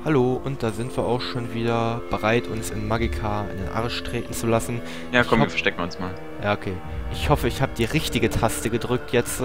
Hallo, und da sind wir auch schon wieder bereit, uns in Magicka in den Arsch treten zu lassen. Ja, komm, wir verstecken uns mal. Ja, okay. Ich hoffe, ich habe die richtige Taste gedrückt jetzt,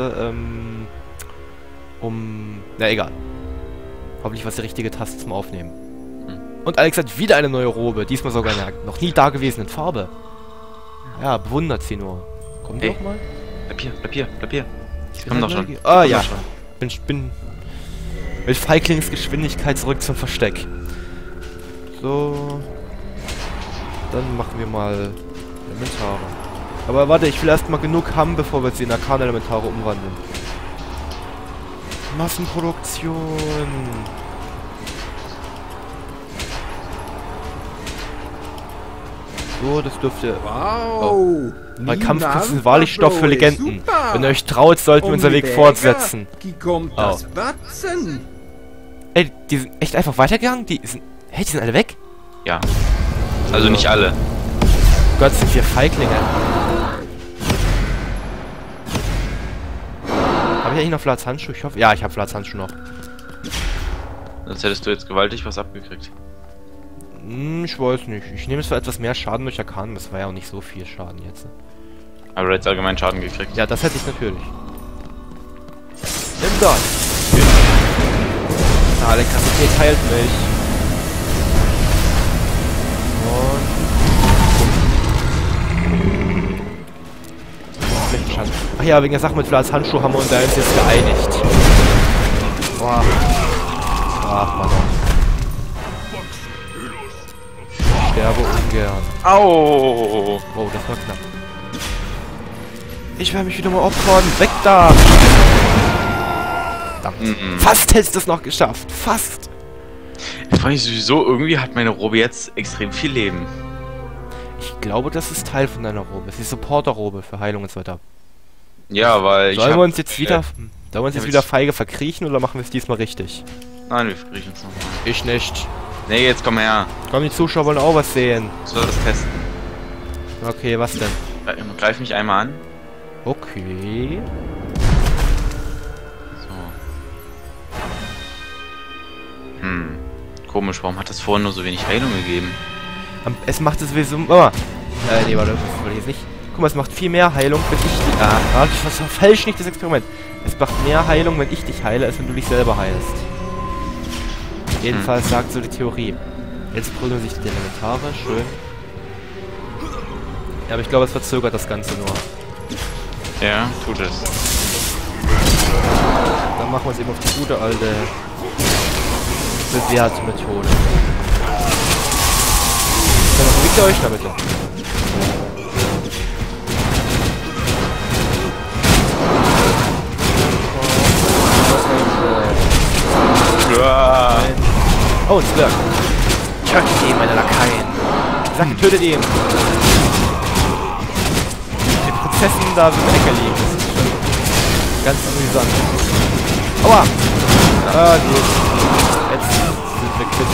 na, egal. Hoffentlich war es die richtige Taste zum Aufnehmen. Und Alex hat wieder eine neue Robe, diesmal sogar in einer noch nie dagewesenen Farbe. Ja, bewundert sie nur. Kommt die auch mal? Bleib hier. Ich komm doch schon. Ah, ja. Bin mit Feiglinksgeschwindigkeit zurück zum Versteck. So. Dann machen wir mal Elementare. Aber warte, ich will erstmal genug haben, bevor wir sie in Arkan-Elementare umwandeln. Massenproduktion. So, das dürfte... Wow! Oh. Bei Kampfkunst sind wahrlich Stoff für Legenden. Super. Wenn ihr euch traut, sollten wir unseren Weg fortsetzen. Kommt das Batzen? Ey, die sind echt einfach weitergegangen? Die sind... Hey, die sind alle weg? Ja. Also nicht alle. Gott, sind wir Feiglinge. Habe ich eigentlich noch Vlads Handschuh? Ich hoffe... Ja, ich habe Vlads Handschuh noch. Sonst hättest du jetzt gewaltig was abgekriegt. Ich weiß nicht. Ich nehme zwar etwas mehr Schaden durch Arkan, das war ja auch nicht so viel Schaden jetzt. Aber du hättest allgemein Schaden gekriegt. Ja, das hätte ich natürlich. Nimm das! Ah, Elektrizität heilt mich. Und... Flächenschaden. Ach ja, wegen der Sache mit Vlads Handschuh haben wir uns da jetzt geeinigt. Boah. Ach, Mann. Ich sterbe ungern. Au! Oh, das war knapp. Ich werde mich wieder mal opfern. Weg da! Verdammt. Fast hättest du es noch geschafft. Fast! Ich frage mich sowieso, irgendwie hat meine Robe jetzt extrem viel Leben. Ich glaube, das ist Teil von deiner Robe. Es ist die Supporter-Robe für Heilung und so weiter. Ja, weil ich. Sollen wir uns jetzt wieder feige verkriechen oder machen wir es diesmal richtig? Nein, wir verkriechen uns nochmal. Ich nicht. Nee, jetzt komm her. Komm, die Zuschauer wollen auch was sehen. Soll das testen? Okay, was denn? Greif mich einmal an. Okay. So. Komisch, warum hat das vorhin nur so wenig Heilung gegeben? Es macht es sowieso... Oh. Nee, warte, das wollte ich jetzt nicht. Guck mal, es macht viel mehr Heilung, wenn ich... das war falsch, nicht das Experiment. Es macht mehr Heilung, wenn ich dich heile, als wenn du dich selber heilst. Jedenfalls sagt so die Theorie. Jetzt prügeln sich die Elementare, schön. Ja, aber ich glaube, es verzögert das Ganze nur. Ja, tut es. Dann machen wir es eben auf die gute alte bewährte Methode. Dann bewegt ihr euch da bitte. Ja. Oh, ein Zwerg. Tötet ihn, meine Lakaien. Ich sag, tötet ihn. Die Prinzessin da in der Ecke liegen. Das ist schon ganz amüsant. Aua! Ah, gut. Jetzt sind wir quitt.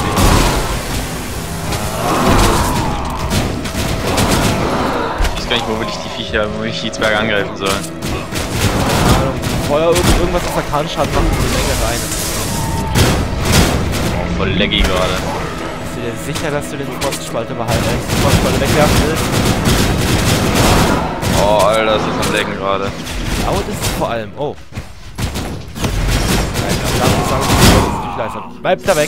Ich weiß gar nicht, womit ich die Viecher, womit ich die Zwerge angreifen soll. Feuer irgendwas auf Arkanschaden machen, die Menge rein. Voll laggy gerade. Bist du dir sicher, dass du den Frostspalter behalten willst? Die Frostspalter wegwerfen willst? Oh, Alter, das ist am Laggen gerade. Laut ist es vor allem. Oh. Nein, dann darf ich sagen, das ist nicht leise. Bleib da weg.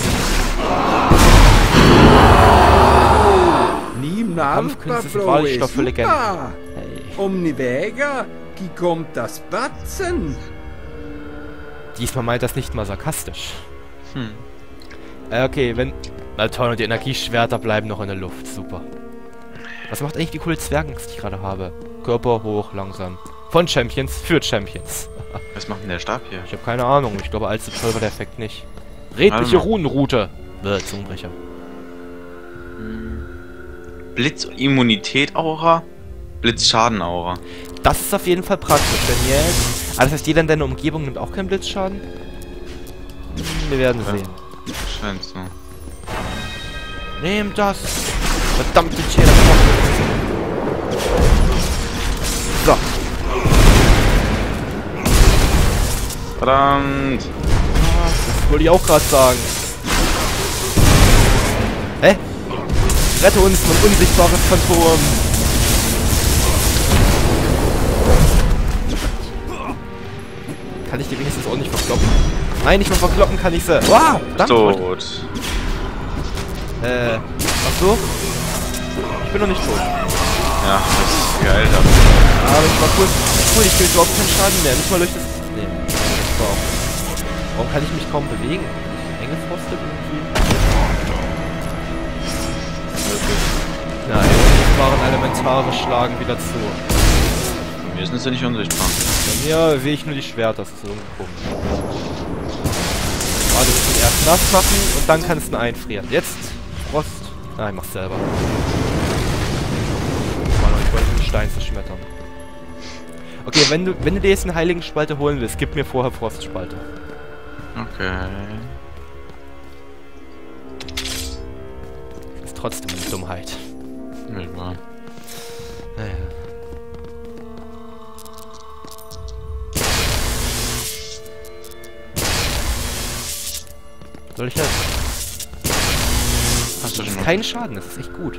Kampfkünste sind wahrlich Stoff für Legenden. Hey. Omnivega, wie kommt das Batzen? Diesmal meint das nicht mal sarkastisch. Okay, wenn... Na toll, und die Energieschwerter bleiben noch in der Luft. Super. Was macht eigentlich die coole Zwergenangst, die ich gerade habe? Körper hoch, langsam. Von Champions für Champions. Was macht denn der Stab hier? Ich habe keine Ahnung. Ich glaube, allzu toll war der Effekt nicht. Redliche Runenroute. Zungenbrecher. Blitz- und Immunität-Aura? Blitzschaden-Aura. Das ist auf jeden Fall praktisch, denn jetzt... das heißt, jeder in deiner Umgebung nimmt auch keinen Blitzschaden? Wir werden sehen. Scheint so. Nehmt das! Verdammte Tiere! So. Verdammt! Das wollte ich auch gerade sagen. Hä? Rette uns, mein unsichtbares Phantom! Kann ich die wenigstens auch nicht verkloppen? Nein, nicht mal verkloppen kann ich sie. Wow, danke. Tot. Ach so? Ich bin noch nicht tot. Ja, das ist geil. Aber ich war kurz. Cool, ich krieg überhaupt keinen Schaden mehr. Nicht mal durch das. Nee, das war auch. Warum kann ich mich kaum bewegen? Eingefrostet irgendwie? Nein, waren Elementare schlagen wieder zu. Wir sind ja nicht unsichtbar. Bei mir sehe ich nur die Schwerter, das ist irgendwie komisch. Warte, ich muss erst nass machen und dann kannst du ihn einfrieren. Jetzt Frost. Nein, ich mach's selber. Mann, ich wollte den Stein zerschmettern. Okay, wenn du dir jetzt einen heiligen Spalte holen willst, gib mir vorher Frostspalte. Okay. Ist trotzdem eine Dummheit. Nicht wahr. Naja. Soll ich das? Hast du schon Kein Schaden, das ist echt gut.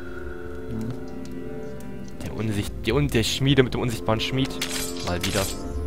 Der Schmiede mit dem unsichtbaren Schmied. Mal wieder.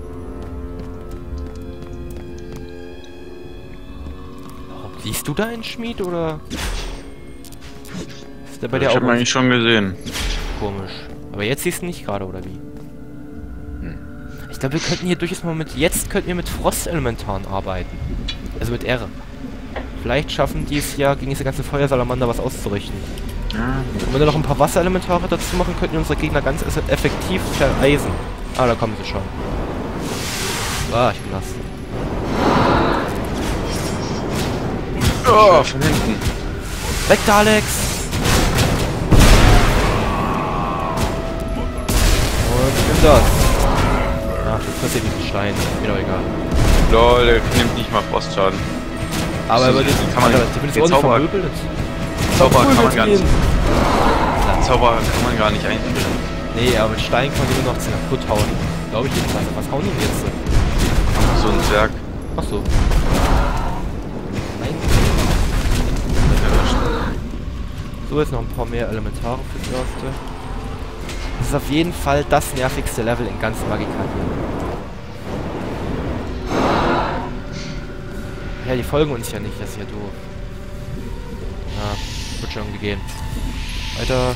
Oh, siehst du da einen Schmied oder? Ist der bei dir auch? Ich hab ihn eigentlich schon gesehen. Komisch. Aber jetzt siehst du nicht gerade, oder wie? Ich glaube, wir könnten hier durchaus mal mit... Jetzt könnten wir mit Frostelementaren arbeiten. Also mit R. Vielleicht schaffen die es ja, gegen diese ganze Feuersalamander was auszurichten. Ja. Und wenn wir noch ein paar Wasserelementare dazu machen, könnten wir unsere Gegner ganz effektiv vereisen. Ah, da kommen sie schon. Ah, ich bin nass. Oh, von hinten. Weg da, Alex! Und ich bin das. Ach, du kriegst ja diesen Stein. Mir doch egal. Lol, der nimmt nicht mal Frostschaden. Aber über den kann man die Zauber vermöbelt. Zauber kann man gar nicht. Ja, Zauber kann man gar nicht einfrieren. Nee, aber mit Stein kann man die nur noch kaputt hauen. Glaube ich jedenfalls. Was hauen die jetzt? So ein Zwerg. Ach so. Nein. So, jetzt noch ein paar mehr Elementare fürs Erste. Das ist auf jeden Fall das nervigste Level in ganz Magicka. Ja, die folgen uns ja nicht, das ist ja doof. Ja, wird schon irgendwie gehen. Weiter.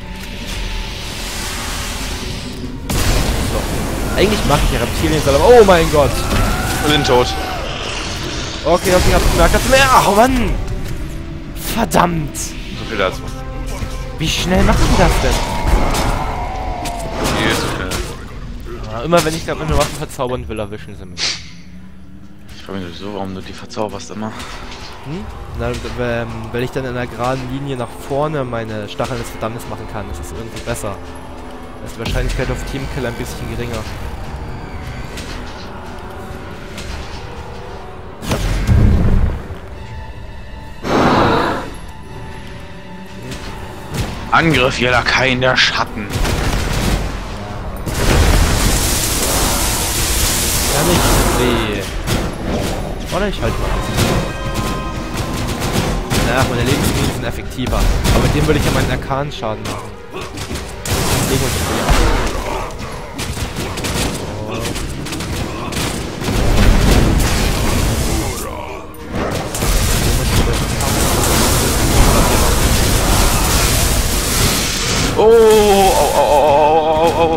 So. Eigentlich mache ich ja Reptiliensalam. Oh mein Gott! Wir sind tot. Okay, ich hab's gemerkt. Das mehr. Oh Mann! Verdammt! So viel dazu. Wie schnell machen die das denn? Viel zu schnell. Ja, immer wenn ich gerade meine Waffen verzaubern will, erwischen sie mich. Ich frage mich sowieso, warum du die verzauberst immer. Hm? Na, wenn ich dann in einer geraden Linie nach vorne meine Stacheln des Verdammnis machen kann, ist das irgendwie besser. Da ist die Wahrscheinlichkeit auf Teamkill ein bisschen geringer. Angriff, ihr Lakaien der Schatten. Ja, nicht weh. Oder ich halt mal. Ach, meine Lebensmittel sind effektiver. Aber mit dem würde ich ja meinen Arkan-Schaden machen. Legen uns die ab. Oh, oh, oh, oh, oh, oh.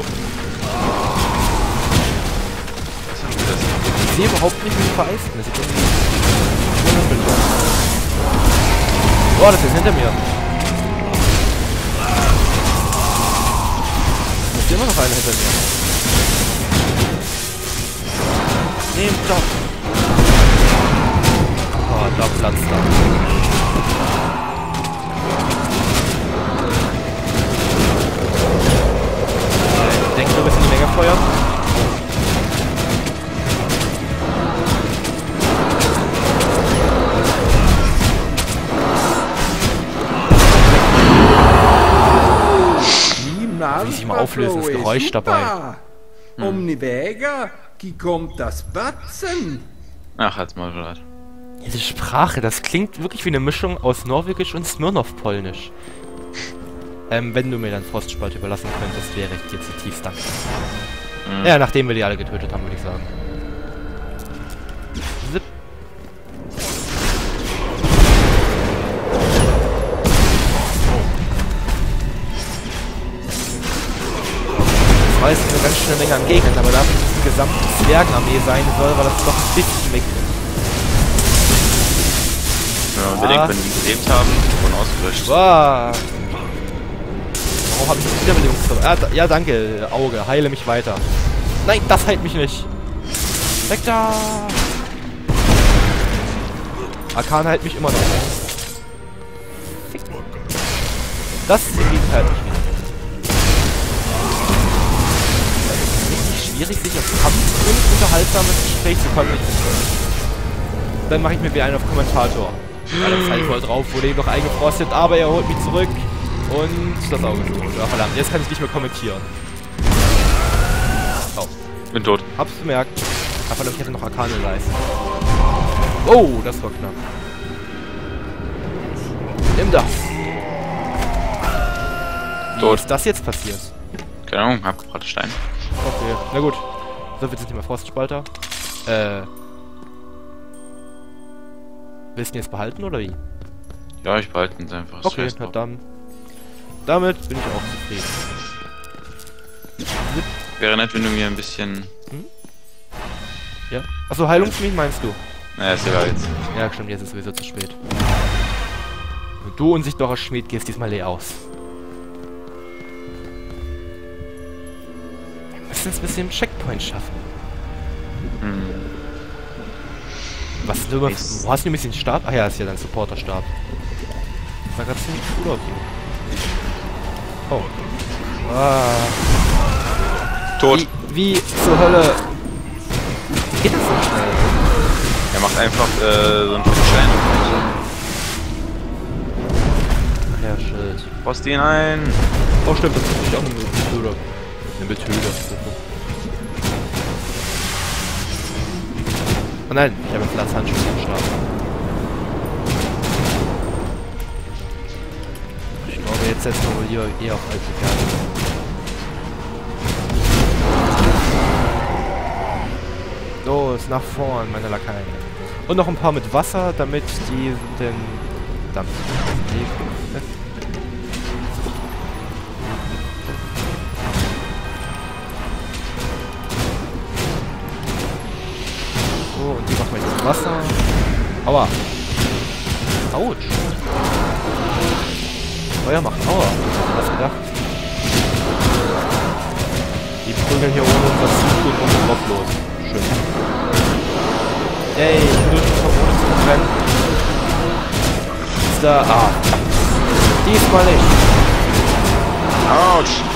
Ich sehe überhaupt nicht, wie die vereisten. Das sieht irgendwie... Oh, das ist hinter mir. Da ist immer noch einer hinter mir. Nehmt doch. Oh, da platzt er. Ich denke, du bist in die Menge feuern. Wie sich mal auflösen, das Geräusch dabei. Omnivega, wie kommt das Batzen? Ach, halt's mal schon. Diese Sprache, das klingt wirklich wie eine Mischung aus Norwegisch und Smirnoff-Polnisch. Wenn du mir dann Frostspalt überlassen könntest, wäre ich dir zutiefst dankbar. Ja, nachdem wir die alle getötet haben, würde ich sagen. Zip. Das war jetzt eine ganz schöne Menge an Gegnern, aber dafür, dass es die gesamte Zwergenarmee sein soll, war das doch ein bisschen weg. Ja, unbedingt, wenn die gelebt haben und ausgelöscht. Wow. Warum habe ich jetzt Wiederbelebungsversuch? Ja, danke, Auge. Heile mich weiter. Nein, das heilt mich nicht. Weg da! Arkan heilt mich immer noch. Das ist im Gegenteil nicht wieder. Es ist richtig schwierig, sich auf Kampf und unterhaltsames Gespräch zu konzentrieren. Dann mache ich mir wieder einen auf Kommentator. Alle Zeit voll drauf, wurde eben noch eingefrostet, aber er holt mich zurück. Und das Auge ist tot. Ja, verdammt, jetzt kann ich nicht mehr kommentieren. Oh. Bin tot. Hab's gemerkt. Aber verdammt, ich hätte noch Arkane leisten. Oh, das war knapp. Nimm das. Wie ist das jetzt passiert? Keine Ahnung, abgebrannte Stein. Okay, na gut. So, wir sind nicht mehr Frostspalter. Willst du ihn jetzt behalten oder wie? Ja, ich behalte ihn einfach. Okay, na dann. Damit bin ich auch zufrieden. Wäre nett, wenn du mir ein bisschen... Ja. Achso, Heilungsschmied meinst du? Naja, ist egal jetzt. Ja, stimmt, jetzt ist sowieso zu spät. Und du, unsichtbarer Schmied, gehst diesmal leer aus. Wir müssen jetzt ein bisschen Checkpoint schaffen. Was du wo hast du ein bisschen Stab? Ach ja, ist ja dein Supporter-Stab. Das sah gerade ziemlich cool aus. Oh. Ah. Tot. Wie zur Hölle geht das so schnell? Er macht einfach so einen Stein. Ach ja, shit. Post ihn ein. Oh stimmt, das ist natürlich auch eine Methode. Eine Methode. Oh nein, ich habe jetzt Latzhandschuhe am Start. Ich glaube, jetzt setzen wir hier eher auf alte Karte. Los, nach vorn, meine Lakaien. Und noch ein paar mit Wasser, damit die den Dampf. So, und die machen wir jetzt Wasser. Aua. Autsch. Feuer macht Aua. Was gedacht? Die prügeln hier ohne unser Zug und drauf los. Schön. Yay, ich bin durchgekommen, ohne zu verbrennen. Ist da. Ah. Diesmal nicht. Autsch.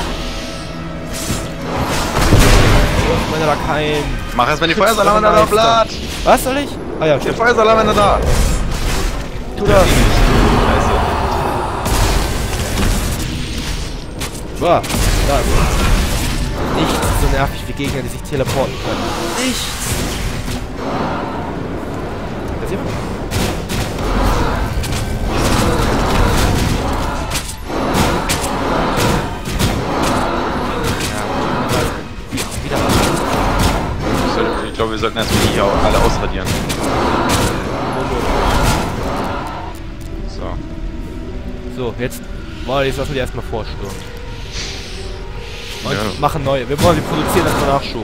Und meine Lakaien. Mach erstmal die Feuersalamander da platt. Was soll ich? Ah ja, Der stimmt. Feuersalamander da. Tu das. Scheiße. Boah, da ist es. Nichts so nervig wie Gegner, die sich teleporten können. Nichts. Da ist jemand. Ja, wieder was. Ich glaube, wir sollten erstmal die hier auch alle ausradieren. So. So, jetzt. Boah, jetzt lassen wir die erstmal vorstürmen. Und Ja. machen neue. Wir produzieren erstmal Nachschub.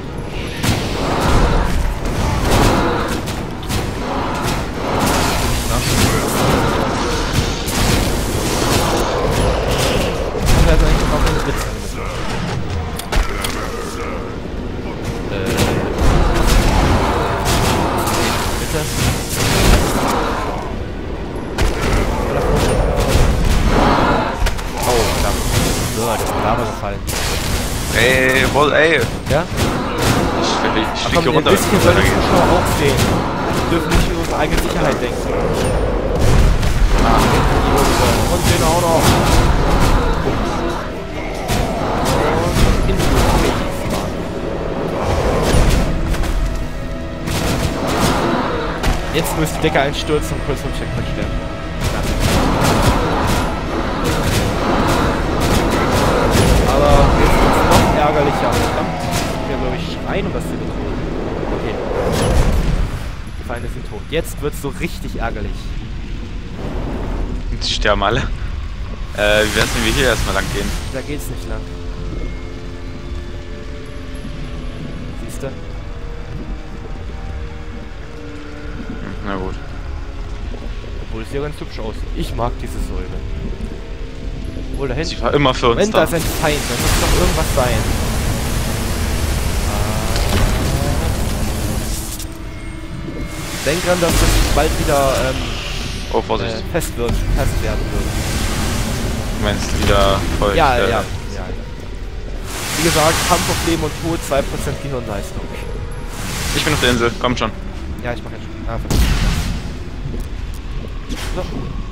Ich weiß eigentlich noch keine Witze angemessen. Bitte? Oh, verdammt. So, das ist Lava gefallen. Ey, voll, ey. Ja? Ich Ach fliege komm, hier ein runter. bisschen sollen die Zuschauer auch sehen. Wir dürfen nicht über unsere eigene Sicherheit denken. Ah, und den auch noch. Und in Jetzt jetzt müsste die Decke einstürzen und kurz vom Checkpoint sterben. Aber jetzt wird es noch ärgerlicher. Verdammt. Wir glaube ich schreien, um das zu betonen. Okay. Die Feinde sind tot. Jetzt wird es so richtig ärgerlich. Die sterben alle. Wie wär's, wenn wir hier erstmal lang gehen? Da geht's nicht lang. Siehst du? Na gut. Obwohl es ja ganz hübsch aussieht. Ich mag diese Säule. Obwohl da Sie hinten. war immer für uns Moment, da. da ist ein Feind. Da muss doch irgendwas sein. Denk dran, dass das bald wieder Oh, Vorsicht. fest werden wird. Du meinst wieder voll. Ja. Wie gesagt, Kampf auf Leben und Tod, 2% Gehirnleistung. Ich bin auf der Insel, komm schon. Ja, ich mach jetzt schon. Ah, verdammt. So.